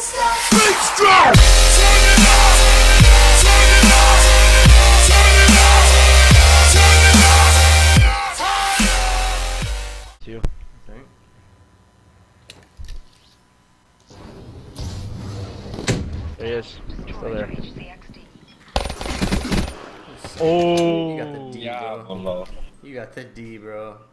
Two. Okay. There he is. Still there. Oh, you got the D, Yeah, bro. below. You got the D, bro.